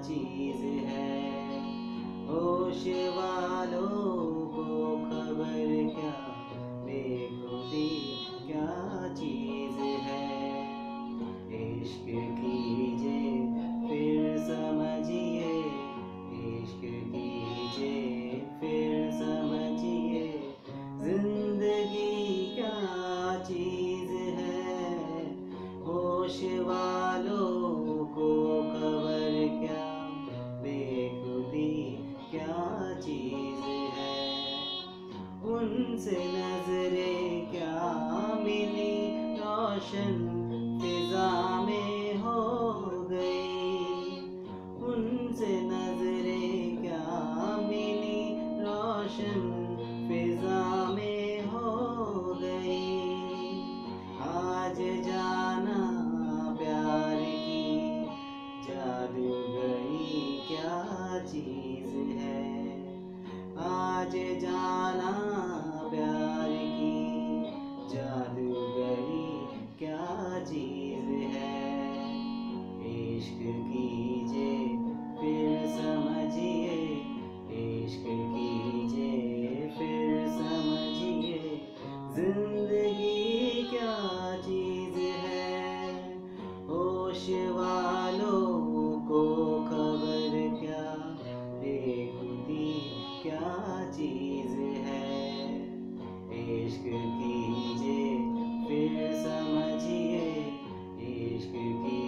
चीज है। होश वालों को खबर क्या, बेखुदी क्या चीज है। इश्क कीजिए फिर समझिए, इश्क कीजिए फिर समझिए, जिंदगी क्या चीज है। होश वालों को खबर क्या, बेखुदी क्या चीज है। उनसे नजरें क्या मिली, रोशन फिजा में हो गई। उनसे नजरें क्या मिली, रोशन फिजा में हो गई। आज जाना प्यार की जादूगरी क्या चीज है। आज जाना प्यार की जादूगरी क्या चीज है। इश्क कीजिए फिर समझिए, इश्क कीजिए फिर समझिए, जिंदगी क्या चीज है। होश वालों को खबर क्या, बेखुदी क्या चीज है। इश्क कीजिए फिर समझिए, इश्क की